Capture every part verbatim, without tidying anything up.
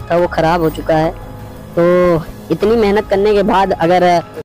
था वो ख़राब हो चुका है। तो इतनी मेहनत करने के बाद अगर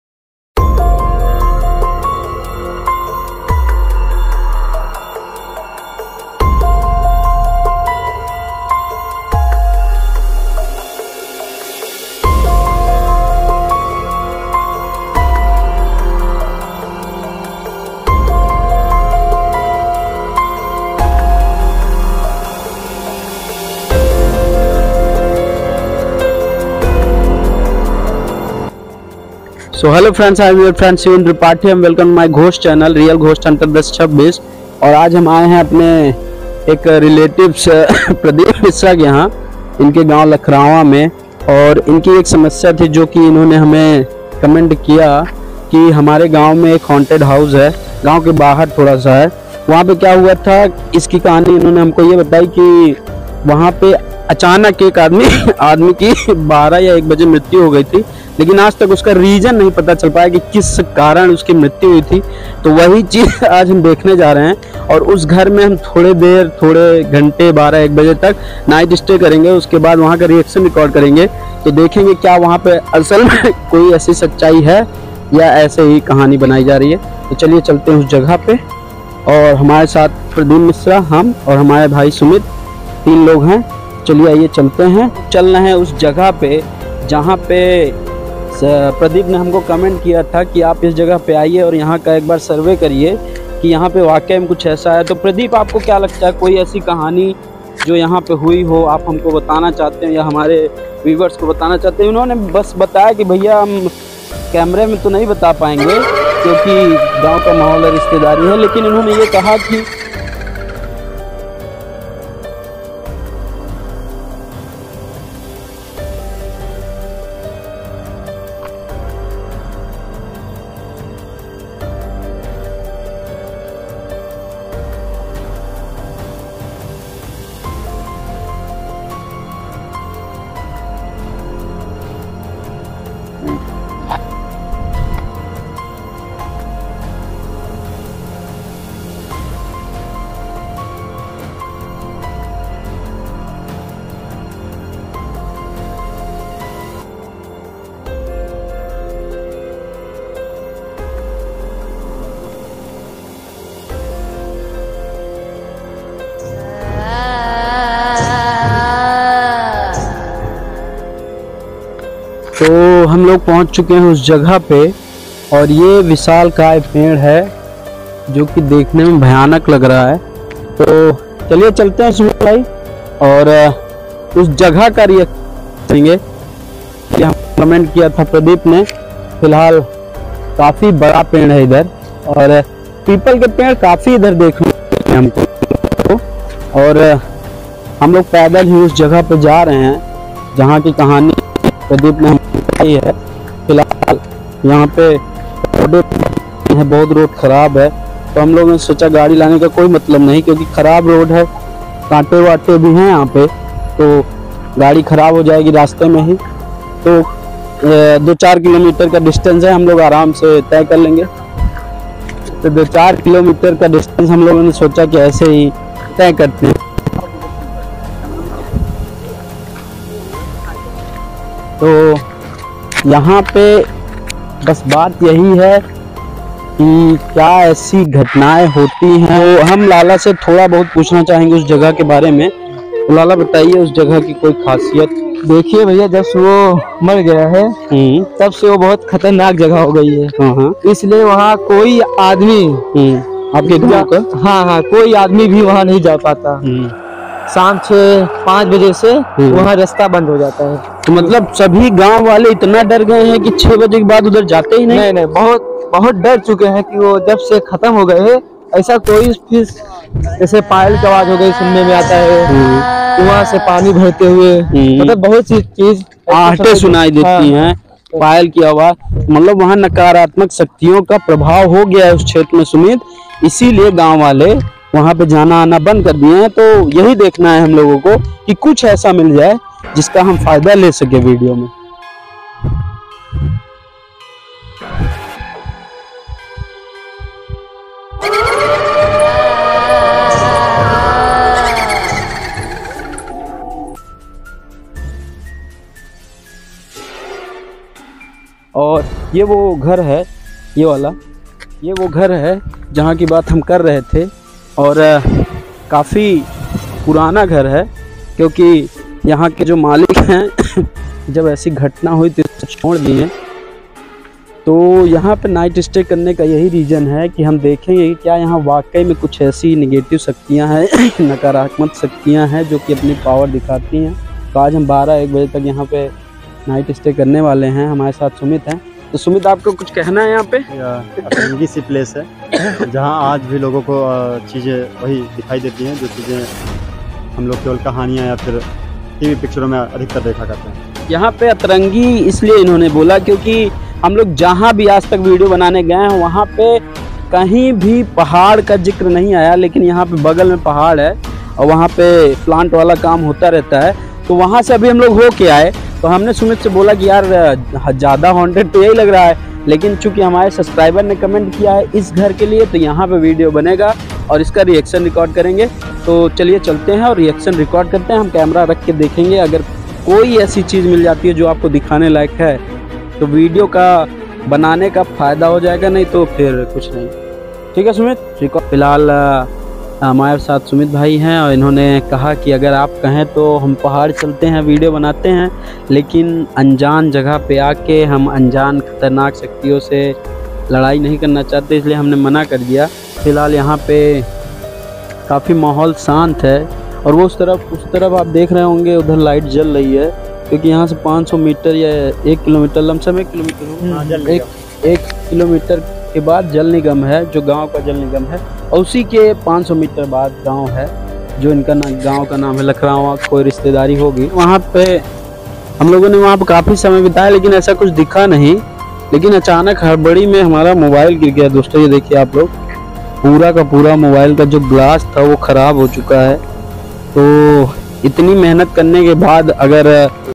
so hello friends, I am your friend Shivendra Tripathi. Am welcome my ghost channel real ghost hunter दस छब्बीस। और आज हम आए हैं अपने एक रिलेटिव्स प्रदीप मिश्रा के यहाँ, इनके गांव लखरावा में। और इनकी एक समस्या थी जो कि इन्होंने हमें कमेंट किया कि हमारे गांव में एक हॉन्टेड हाउस है, गांव के बाहर थोड़ा सा है। वहाँ पे क्या हुआ था, इसकी कहानी इन्होंने हमको ये बताई कि वहाँ पे अचानक एक आदमी आदमी की बारह या एक बजे मृत्यु हो गई थी, लेकिन आज तक उसका रीजन नहीं पता चल पाया कि किस कारण उसकी मृत्यु हुई थी। तो वही चीज आज हम देखने जा रहे हैं और उस घर में हम थोड़े देर थोड़े घंटे बारह एक बजे तक नाइट स्टे करेंगे। उसके बाद वहाँ का रिएक्शन रिकॉर्ड करेंगे, तो देखेंगे क्या वहाँ पे असल में कोई ऐसी सच्चाई है या ऐसे ही कहानी बनाई जा रही है। तो चलिए चलते हैं उस जगह पे। और हमारे साथ प्रदीप मिश्रा, हम और हमारे भाई सुमित, तीन लोग हैं। चलिए आइए चलते हैं। चल रहे हैं उस जगह पे जहाँ पे प्रदीप ने हमको कमेंट किया था कि आप इस जगह पे आइए और यहाँ का एक बार सर्वे करिए कि यहाँ पे वाकई में कुछ ऐसा है। तो प्रदीप, आपको क्या लगता है, कोई ऐसी कहानी जो यहाँ पे हुई हो आप हमको बताना चाहते हैं या हमारे व्यूवर्स को बताना चाहते हैं? उन्होंने बस बताया कि भैया हम कैमरे में तो नहीं बता पाएंगे क्योंकि गाँव का माहौल है, रिश्तेदारी है, लेकिन इन्होंने ये कहा कि तो हम लोग पहुंच चुके हैं उस जगह पे और ये विशालकाय पेड़ है जो कि देखने में भयानक लग रहा है। तो चलिए चलते हैं सुमित भाई और उस जगह का रिएक्शन करेंगे। हम कमेंट किया था प्रदीप ने। फिलहाल काफ़ी बड़ा पेड़ है इधर और पीपल के पेड़ काफ़ी इधर देखने हमको। और हम लोग पैदल ही उस जगह पे जा रहे हैं जहाँ की कहानी प्रदीप ने बताई है। फिलहाल यहाँ पे रोड है, बहुत रोड खराब है, तो हम लोगों ने सोचा गाड़ी लाने का कोई मतलब नहीं क्योंकि खराब रोड है, कांटे वाटे भी हैं यहाँ पे, तो गाड़ी खराब हो जाएगी रास्ते में ही। तो दो चार किलोमीटर का डिस्टेंस है, हम लोग आराम से तय कर लेंगे। तो दो चार किलोमीटर का डिस्टेंस हम लोगों ने सोचा कि ऐसे ही तय करते हैं। तो यहाँ पे बस बात यही है कि क्या ऐसी घटनाएं होती हैं। तो हम लाला से थोड़ा बहुत पूछना चाहेंगे उस जगह के बारे में। तो लाला बताइए उस जगह की कोई खासियत। देखिए भैया, जब से वो मर गया है तब से वो बहुत खतरनाक जगह हो गई है। हाँ, इसलिए वहाँ कोई आदमी आपके गाँव का हाँ हाँ कोई आदमी भी वहाँ नहीं जा पाता। शाम छः पाँच बजे से वहाँ रास्ता बंद हो जाता है। तो मतलब सभी गांव वाले इतना डर गए हैं कि छह बजे के बाद उधर जाते ही नहीं? नहीं नहीं, बहुत बहुत डर चुके हैं कि वो जब से खत्म हो गए हैं ऐसा कोई फिर जैसे पायल की आवाज हो गई सुनने में आता है, कुआं से पानी भरते हुए, मतलब बहुत सी चीज आहटें सुनाई देती हैं, पायल की आवाज। मतलब वहाँ नकारात्मक शक्तियों का प्रभाव हो गया है उस क्षेत्र में सुमित, इसीलिए गाँव वाले वहाँ पे जाना आना बंद कर दिए हैं। तो यही देखना है हम लोगों को कि कुछ ऐसा मिल जाए जिसका हम फायदा ले सके वीडियो में। ये वो घर है, ये वाला, ये वो घर है जहाँ की बात हम कर रहे थे। और काफ़ी पुराना घर है, क्योंकि यहाँ के जो मालिक हैं जब ऐसी घटना हुई तो इसको छोड़ दिए। तो यहाँ पे नाइट स्टे करने का यही रीज़न है कि हम देखेंगे कि क्या यहाँ वाकई में कुछ ऐसी नेगेटिव शक्तियाँ हैं, नकारात्मक शक्तियाँ हैं जो कि अपनी पावर दिखाती हैं। तो आज हम बारह एक बजे तक यहाँ पे नाइट स्टे करने वाले हैं। हमारे साथ सुमित हैं। तो सुमित, आपको कुछ कहना है यहाँ पे? अतरंगी सी प्लेस है जहाँ आज भी लोगों को चीज़ें वही दिखाई देती हैं जो चीज़ें हम लोग केवल कहानियाँ या फिर टीवी पिक्चरों में अधिकतर देखा करते हैं। यहाँ पे अतरंगी इसलिए इन्होंने बोला क्योंकि हम लोग जहाँ भी आज तक वीडियो बनाने गए हैं वहाँ पे कहीं भी पहाड़ का जिक्र नहीं आया, लेकिन यहाँ पे बगल में पहाड़ है और वहाँ पे प्लांट वाला काम होता रहता है। तो वहाँ से अभी हम लोग हो के आए, तो हमने सुमित से बोला कि यार ज़्यादा हॉन्टेड तो यही लग रहा है, लेकिन चूंकि हमारे सब्सक्राइबर ने कमेंट किया है इस घर के लिए, तो यहाँ पे वीडियो बनेगा और इसका रिएक्शन रिकॉर्ड करेंगे। तो चलिए चलते हैं और रिएक्शन रिकॉर्ड करते हैं। हम कैमरा रख के देखेंगे, अगर कोई ऐसी चीज़ मिल जाती है जो आपको दिखाने लायक है तो वीडियो का बनाने का फ़ायदा हो जाएगा, नहीं तो फिर कुछ नहीं। ठीक है सुमित, रिकॉर्ड। फिलहाल हमारे साथ सुमित भाई हैं और इन्होंने कहा कि अगर आप कहें तो हम पहाड़ चलते हैं, वीडियो बनाते हैं, लेकिन अनजान जगह पे आके हम अनजान खतरनाक शक्तियों से लड़ाई नहीं करना चाहते, इसलिए हमने मना कर दिया। फिलहाल यहाँ पे काफ़ी माहौल शांत है और वो उस तरफ उस तरफ आप देख रहे होंगे उधर लाइट जल रही है, क्योंकि यहाँ से पाँच सौ मीटर या एक किलोमीटर, लमसम एक किलोमीटर एक एक किलोमीटर के बाद जल निगम है, जो गांव का जल निगम है, और उसी के पाँच सौ मीटर बाद गांव है जो इनका ना गांव का नाम है लखरावा। कोई रिश्तेदारी होगी वहाँ पे। हम लोगों ने वहाँ पे काफ़ी समय बिताया लेकिन ऐसा कुछ दिखा नहीं। लेकिन अचानक हड़बड़ी में हमारा मोबाइल गिर गया दोस्तों। ये देखिए आप लोग, पूरा का पूरा मोबाइल का जो ग्लास था वो ख़राब हो चुका है। तो इतनी मेहनत करने के बाद अगर